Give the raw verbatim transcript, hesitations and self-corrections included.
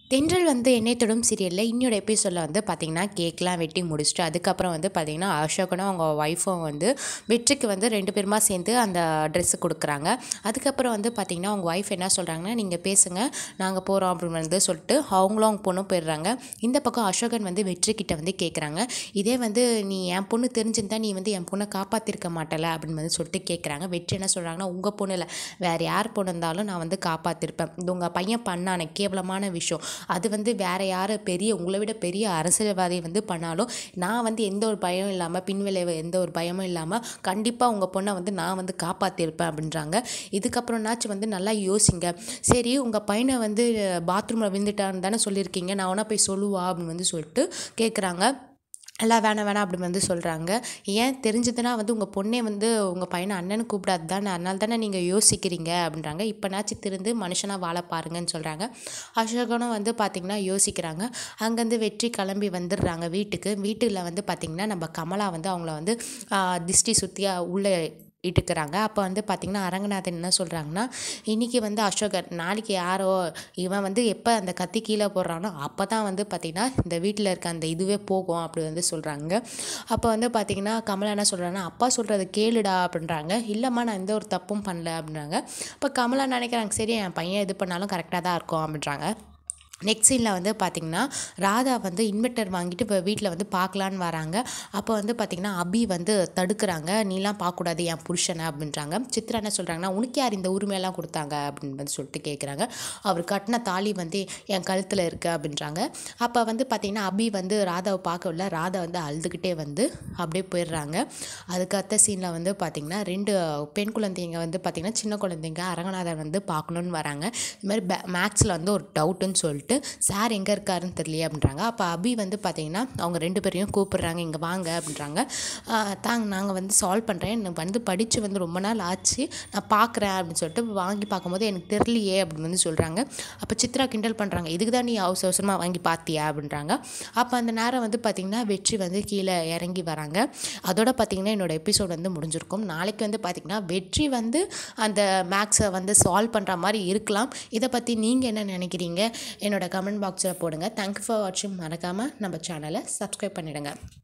தென்றல் வந்து என்னை தொடும் சீரியலில் இன்னொரு எபிசோடில் வந்து பார்த்திங்கன்னா கேக்லாம் வெட்டி முடிச்சுட்டு அதுக்கப்புறம் வந்து பார்த்திங்கன்னா அசோகனும் அவங்க ஒய்ஃபும் வந்து வெற்றிக்கு வந்து ரெண்டு பேருமா சேர்ந்து அந்த ட்ரெஸ்ஸு கொடுக்குறாங்க. அதுக்கப்புறம் வந்து பார்த்திங்கன்னா அவங்க ஒய்ஃப் என்ன சொல்கிறாங்கன்னா, நீங்கள் பேசுங்க, நாங்கள் போகிறோம் அப்படின்னு வந்து சொல்லிட்டு அவங்களும் அவங்க பொண்ணும் போயிடுறாங்க. இந்த பக்கம் அசோகன் வந்து வெற்றிக்கிட்ட வந்து கேட்குறாங்க, இதே வந்து நீ என் பொண்ணு தெரிஞ்சிருந்தா நீ வந்து என் பொண்ணை காப்பாற்றிருக்க மாட்டல அப்படின்னு வந்து சொல்லிட்டு கேட்குறாங்க. வெற்றி என்ன சொல்கிறாங்கன்னா, உங்கள் பொண்ணு இல்லை, வேறு யார் பொண்ணு இருந்தாலும் நான் வந்து காப்பாற்றிருப்பேன். இது உங்கள் பையன் பண்ணான கேவலமான விஷயம், அது வந்து வேறு யார் பெரிய உங்களை விட பெரிய அரசியல்வாதி வந்து பண்ணாலும் நான் வந்து எந்த ஒரு பயம் இல்லாமல் பின்விளைவு எந்த ஒரு பயமும் இல்லாமல் கண்டிப்பாக உங்கள் பொண்ணை வந்து நான் வந்து காப்பாற்றிருப்பேன் அப்படின்றாங்க. இதுக்கப்புறம்னாச்சும் வந்து நல்லா யோசிங்க. சரி, உங்கள் பையனை வந்து பாத்ரூமில் விழுந்துட்டான்னு தானே சொல்லியிருக்கீங்க, நான் உடனே போய் சொல்லுவா அப்படின்னு வந்து சொல்லிட்டு கேட்குறாங்க. எல்லாம் வேணாம் வேணாம் அப்படின்னு வந்து சொல்கிறாங்க. ஏன் தெரிஞ்சதுன்னா வந்து உங்கள் பொண்ணே வந்து உங்கள் பையனை அண்ணன்னு கூப்பிடாது தானே, அதனால தானே நீங்கள் யோசிக்கிறீங்க அப்படின்றாங்க. இப்போனாச்சும் திருந்து மனுஷனாக வாழ பாருங்கன்னு சொல்கிறாங்க. அசோகனும் வந்து பார்த்திங்கன்னா யோசிக்கிறாங்க. அங்கேருந்து வெற்றி கிளம்பி வந்துடுறாங்க வீட்டுக்கு. வீட்டில் வந்து பார்த்திங்கன்னா நம்ம கமலா வந்து அவங்கள வந்து திஷ்டி சுற்றியாக உள்ளே இட்டுக்கிறாங்க. அப்போ வந்து பார்த்திங்கன்னா அரங்கநாதன் என்ன சொல்கிறாங்கன்னா, இன்றைக்கி வந்து அசோகர், நாளைக்கு யாரோ இவன் வந்து எப்போ அந்த கத்தி கீழே போடுறானோ அப்போ தான் வந்து பார்த்திங்கன்னா இந்த வீட்டில் இருக்க அந்த இதுவே போகும் அப்படி வந்து சொல்கிறாங்க. அப்போ வந்து பார்த்திங்கன்னா கமலா என்ன சொல்கிறாங்கன்னா, அப்பா சொல்கிறது கேளுடா அப்படின்றாங்க. இல்லைம்மா நான் எந்த ஒரு தப்பும் பண்ணல அப்படின்றாங்க. அப்போ கமலா நினைக்கிறாங்க, சரி என் பையன் எது பண்ணாலும் கரெக்டாக தான் இருக்கும் அப்படின்றாங்க. நெக்ஸ்ட் சீனில் வந்து பார்த்திங்கன்னா ராதா வந்து இன்வெர்ட்டர் வாங்கிட்டு இப்போ வீட்டில் வந்து பார்க்கலான்னு வராங்க. அப்போ வந்து பார்த்திங்கன்னா அபி வந்து தடுக்கிறாங்க, நீலாம் பார்க்கக்கூடாது என் புருஷனை அப்படின்றாங்க. சித்ரா என்ன சொல்கிறாங்கன்னா, உனக்கு யார் இந்த உரிமையெல்லாம் கொடுத்தாங்க அப்படின்னு வந்து சொல்லிட்டு கேட்குறாங்க. அவர் கட்டின தாலி வந்து என் கழுத்தில் இருக்குது அப்படின்றாங்க. அப்போ வந்து பார்த்திங்கன்னா அபி வந்து ராதாவை பார்க்கவில்லை, ராதா வந்து அழுதுகிட்டே வந்து அப்படியே போயிடுறாங்க. அதுக்கு அடுத்த சீனில் வந்து பார்த்திங்கன்னா ரெண்டு பெண் குழந்தைங்க வந்து பார்த்திங்கன்னா சின்ன குழந்தைங்க அரங்கநாதன் வந்து பார்க்கணுன்னு வராங்க. இது மாதிரி பே மேக்ஸில் வந்து ஒரு டவுட்டுன்னு சொல்லிட்டு சார் எங்கே இருக்காருன்னு தெரியலையே அப்படின்றாங்க. அப்போ அபி வந்து பார்த்திங்கன்னா அவங்க ரெண்டு பேரையும் கூப்பிடுறாங்க, இங்கே வாங்க அப்படின்றாங்க. தாங்க நாங்கள் வந்து சால்வ் பண்ணுறேன், எனக்கு வந்து படித்து வந்து ரொம்ப நாள் ஆச்சு, நான் பார்க்குறேன் அப்படின்னு சொல்லிட்டு வாங்கி பார்க்கும்போது எனக்கு தெரியலையே அப்படின்னு வந்து சொல்கிறாங்க. அப்போ சித்ரா கிண்டல் பண்ணுறாங்க, இதுக்கு தான் நீ அவசர அவசரமாக வாங்கி பார்த்தியா அப்படின்றாங்க. அப்போ அந்த நேரம் வந்து பார்த்திங்கன்னா வெற்றி வந்து கீழே இறங்கி வராங்க. அதோட பார்த்திங்கன்னா என்னோடய எபிசோட் வந்து முடிஞ்சிருக்கும். நாளைக்கு வந்து பார்த்திங்கன்னா வெற்றி வந்து அந்த மேக்ஸை வந்து சால்வ் பண்ணுற மாதிரி இருக்கலாம். இதை பற்றி நீங்கள் என்ன நினைக்கிறீங்க? என்னோட கமெண்ட் பாக்ஸில் போடுங்க. தேங்க்யூ ஃபார் வாட்சிங். மறக்காமல் நம்ம சேனலை சப்ஸ்கிரைப் பண்ணிவிடுங்க.